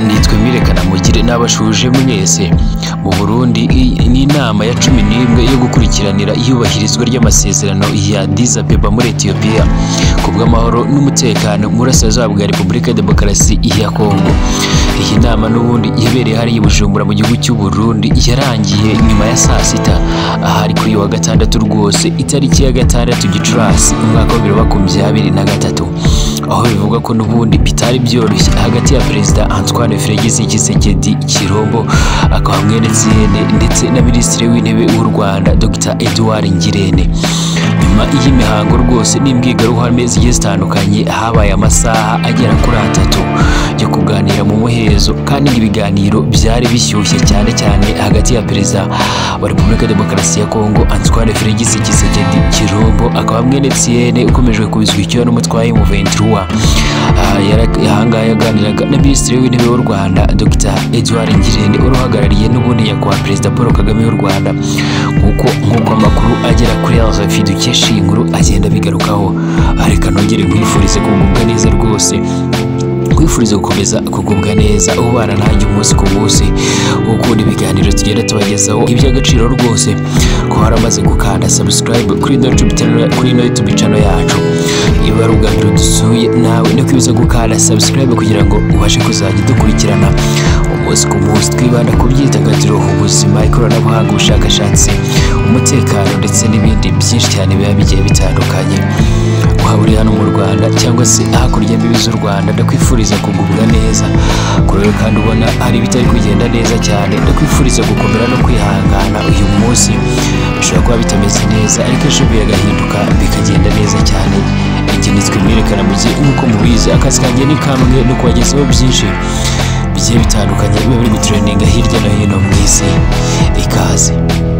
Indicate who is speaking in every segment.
Speaker 1: nitwe Mirekana mugire n'abashuje mwese. Mu Burundi ni inama ya 11 yo gukurikiranira iyubahirizwa ry'amasezerano ya Addis Abeba muri Ethiopia kubw'amahoro n'umutekano mu burasirazuba bwa Repubulika ya Demokarasi ya Kongo. Iyi nama n'ubundi yabereye hari Bujumbura mu gihugu cy'u Burundi yarangiye nyuma ya saa sita ahari kuri wa gatandatu rwose itariki ya 6 Gicurasi umwaka wa 2023, aho bivuga ko n'ubundi bitari byoroshye hagati ya Perezida Antoine Félix Tshisekedi Chilombo akaba mwene ndetse na Minisitiri w'Intebe w'u Rwanda Dr Edouard Ngirente. Nyuma y'imihango rwose n'imbwirwaruhame zigiye zitandukanye habaye amasaha agera kuri 3 yo kuganira mu muhezo, kandi ibiganiro byari bishyushye cyane hagati ya Perezida wa Repubulika ya Demokarasi ya Kongo Antoine Félix Tshisekedi Chilombo akaba mwene ukomeje kubizwikiwe n'umutwaye mu 23 yahangaya yaganiraga na Minisitiri w'Intebe w'u Rwanda Dr Edouard Ngirente uruhagarariye n'ubundi yakwa Perezida Paul Kagame w'u Rwanda, nkuko amakuru agera kuri RFI dukesha inkuru agenda bigarukaho. Areka nongere nkwifurize kugubwa neza rwose, kwifuriza gukomeza kugubwa neza ubana nanjye umunsi ku munsi, ukunda ibiganiro tugenda tubagezaho iby'agaciro rwose, ko haramaze gukanda subscribe kuri YouTube channel yacu. Iba ari ubwa mbere dusuye nawe no kwibuza gukanda subscribe kugira ngo ubashe kuzajya dukurikirana umunsi ku munsi twibanda ku byitagatiro, ubuzima, ikoranabuhanga, ubushakashatsi, umutekano ndetse n'ibindi byinshi cyane biba bigiye bitandukanye. Waba uri hano mu Rwanda cyangwa se hakurya y'imbibi z'u Rwanda, ndakwifuriza kugubwa neza. Kuri kandi ubona hari bitari kugenda neza cyane, ndakwifuriza gukomera no kwihangana. Uyu munsi bishobora kuba bitameze neza ariko ejo bigahinduka bikagenda neza cyane. Iki nitwe Mirekana mugire, nk'uko mubizi akazi kanjye ni kamwe no kubagezaho byinshi bigiye bitandukanye biba biri gutrendinga hirya no hino mu isi. Ikaze.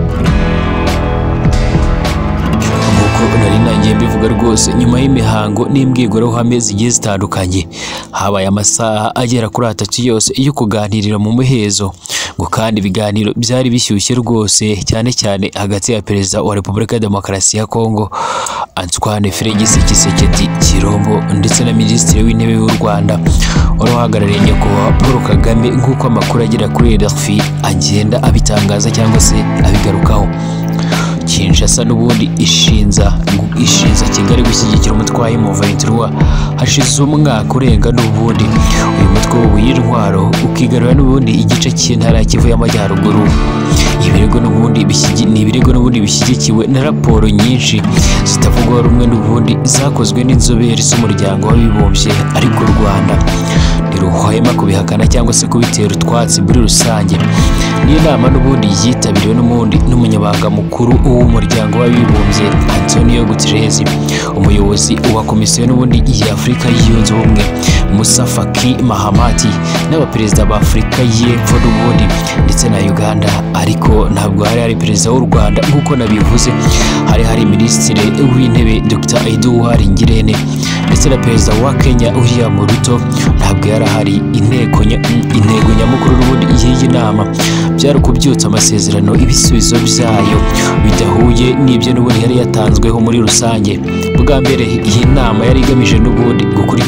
Speaker 1: Nari nangiye mbivuga rwose, nyuma y'imihango n'imbwirwaruhame zigiye zitandukanye habaye amasaha agera kuri 3 yose yo kuganirira mu muhezo, ngo kandi ibiganiro byari bishyushye rwose cyane hagati ya Perezida wa Repubulika ya Demokarasi ya Kongo Antoine Félix Tshisekedi Chilombo ndetse na Minisitiri w'Intebe w'u Rwanda uruhagarariye nyakubahwa Paul Kagame, nk'uko amakuru agera kuri RFI agenda abitangaza cyangwa se abigarukaho. Kinshasa n'ubundi ishinza Kigali gushyigikira umutwaye mu 23 hashize umwaka urenga, n'ubundi uyu mutwe w'intwaro ukigarura n'ubundi igice cy'intara ya Kivu y'Amajyaruguru. Ibirego n'ubundi bishyigikiwe na raporo nyinshi zitavugwaho rumwe n'ubundi zakozwe n'inzobere z'umuryango w'abibumbye, ariko u Rwanda ntiruhwema kubihakana cyangwa se kubitera utwatsi muri rusange. Ni inama n'ubundi yitabiriwe n'umunyabanga mukuru w'umuryango w'abibumbye Antonio Guterres, umuyobozi wa komisiyo n'ubundi y'Afrika yunze ubumwe Musa Faki Mahamat, n'abaperezida ba Afurika y'Epfo n'ubundi ndetse na Uganda. Ariko ntabwo hari Perezida w'u Rwanda nk'uko nabivuze, hari Minisitiri w'Intebe Dr Edouard Ngirente ndetse na Perezida wa Kenya William Ruto. Ntabwo yarahari. Intego nyamukuru n'ubundi y'iyi nama byari kubyutsa amasezerano, ibisubizo byayo bidahuye n'ibyo n'ubundi yari yatanzweho muri rusange. Bwa mbere iyi nama yari igamije n'ubundi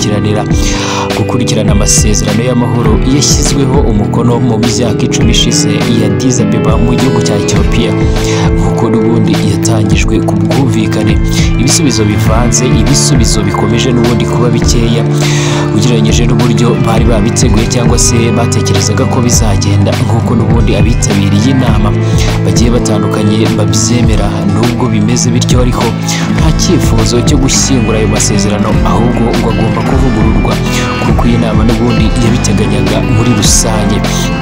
Speaker 1: gukurikirana amasezerano y'amahoro yashyizweho umukono mu myaka 10 ishize ya Addis Abeba mu gihugu cya Ethiopia, nk'uko n'ubundi yatangijwe ku bwumvikane. Ibisubizo bivanze, ibisubizo bikomeje n'ubundi kuba bikeya ugereranyije n'uburyo bari babiteguye cyangwa se batekerezaga ko bizagenda, nk'uko n'ubundi abitabiriye inama bagiye batandukanye babyemera. Nubwo bimeze bityo ariko nta cyifuzo cyo gushyingura ayo masezerano, ahubwo ngo agomba kuvugururwa, kuko iyi nama n'ubundi yabiteganyaga muri rusange.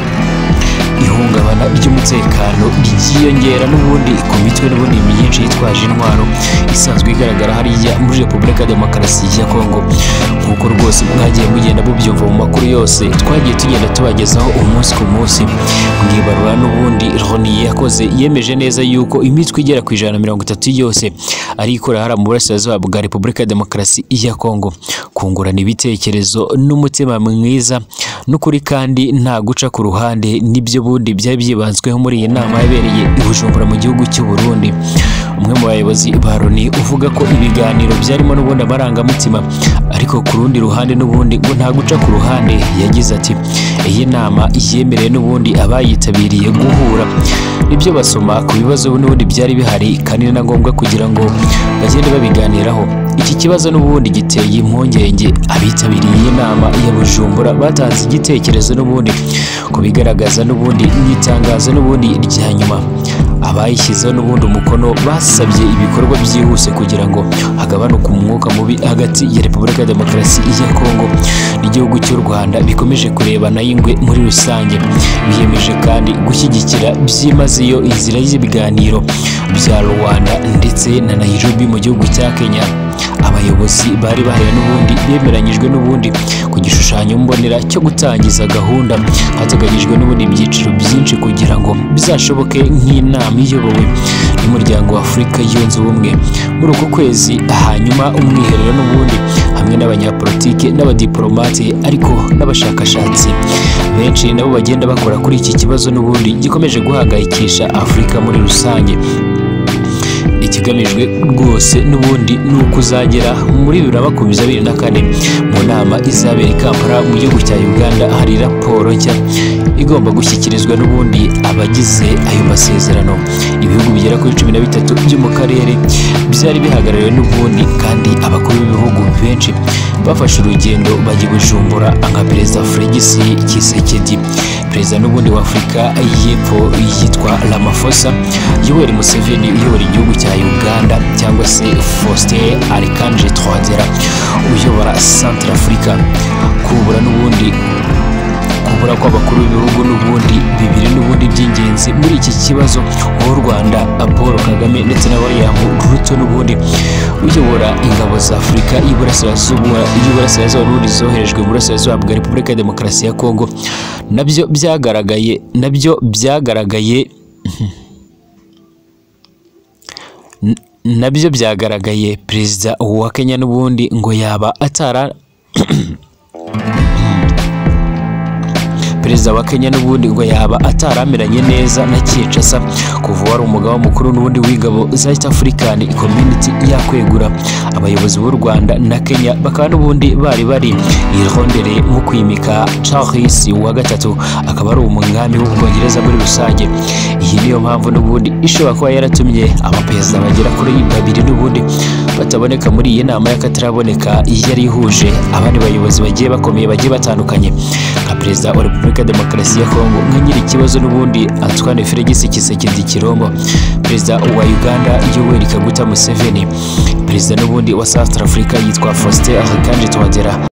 Speaker 1: Ihungabana ry'umutekano ryiyongera n'ubundi ku mitwe n'ubundi myinshi yitwaje intwaro isanzwe igaragara hariya muri Repubulika ya Demokarasi ya Kongo, nk'uko rwose mwagiye mugenda mubyumva mu makuru yose twagiye tugenda tubagezaho umunsi ku munsi. Mwibarura n'ubundi Loni yakoze yemeje neza yuko imitwe igera ku 130 yose ari ikorera mu burasirazuba bwa Repubulika ya Demokarasi ya Kongo, kungurana ibitekerezo n'umutima mwiza n'ukuri kandi nta guca ku ruhande. Nibyo bundi byari byibanzweho muri iyi nama yabereye i Bujumbura mu gihugu cy'u Burundi. umwe mu bayobozi ba Loni uvuga ko ibiganiro byarimo n'ubundi amarangamutima ariko ku rundi ruhande n'ubundi ngo nta guca ku ruhande. Yagize ati iyi nama yemereye n'ubundi abayitabiriye guhura nibyo basoma ku bibazo n'ubundi byari bihari kandi na ngombwa kugira ngo bagende babiganiraho. Iki kibazo n'ubundi giteye impungenge abitabiriye iyi nama ya Bujumbura batanze igitekerezo n'ubundi kubigaragaza n'ubundi n'itangazo n'ubundi rya nyuma. Abayishyizeho n'ubundi umukono basabye ibikorwa byihuse kugira ngo hagabanuke umwuka mubi hagati ya Repubulika ya Demokarasi ya Kongo n'igihugu cy'u Rwanda bikomeje kurebana y'ingwe muri rusange. Biyemeje kandi gushyigikira byimazeyo inzira y'ibiganiro bya Rwanda ndetse na Nairobi mu gihugu cya Kenya. Abayobozi bari bahari n'ubundi bemeranyijwe n'ubundi ku gishushanyo mbonera cyo gutangiza gahunda hateganyijwe n'ubundi ibyiciro byinshi kugira ngo bizashoboke nk'inama iyobowe n'umuryango wa Afurika yunze ubumwe muri uko kwezi. Hanyuma umwiherero n'ubundi hamwe n'abanyapolitike n'abadiplomate ariko n'abashakashatsi benshi nabo bagenda bakora kuri iki kibazo n'ubundi gikomeje guhangayikisha Afurika muri rusange. Ikigamijwe rwose n'ubundi nuko uzagera muri 2024 mu nama izabera i Kampala mu gihugu cya Uganda. Hari raporo nshya igomba gushyikirizwa n'ubundi abagize ayo masezerano. Ibihugu bigera kuri 13 byo mu karere byari bihagarariwe n'ubundi kandi abakuru b'ibihugu benshi bafashe urugendo bajya Bujumbura nka Perezida Félix Tshisekedi, Perezida n'ubundi wa Afurika y'Epfo yitwa Ramaphosa, Yoweri Museveni uyobora igihugu cya Uganda cyangwa se Faustin Archange Touadera uyobora Centrafrica. Kubura n'ubundi kubura kw'abakuru b'ibihugu n'ubundi bibiri n'ubundi by'ingenzi muri iki kibazo w'u Rwanda Paul Kagame ndetse na William Ruto n'ubundi uyobora ingabo za Afurika y'Iburasirazuba n'ubundi zoherejwe mu burasirazuba bwa Repubulika ya Demokarasi ya Kongo nabyo byagaragaye. Perezida wa Kenya n'ubundi ngo yaba atara Perezida wa Kenya n'ubundi ngo yaba atarameranye neza na Kinshasa kuva wari umugaba mukuru n'ubundi w'ingabo za East African Community yakwegura. Abayobozi b'u Rwanda na Kenya bakaba n'ubundi bari irondere mu kwimika Charles wa gatatu akaba ari umwami w'Ubwongereza muri rusange. Iyi niyo mpamvu n'ubundi ishobora kuba yaratumye abaperezida bagera kuri 2 n'ubundi bataboneka muri iyi nama y'akataraboneka yari ihuje abandi bayobozi bagiye bakomeye bagiye batandukanye nka Perezida wa Repubulika ya Demokarasi ya Kongo nka nyiri ikibazo n'ubundi Antoine Félix Tshisekedi Chilombo, Perezida wa Uganda Yoweri Kaguta Museveni, Perezida n'ubundi wa South Africa yitwa Faustin Archange Touadera.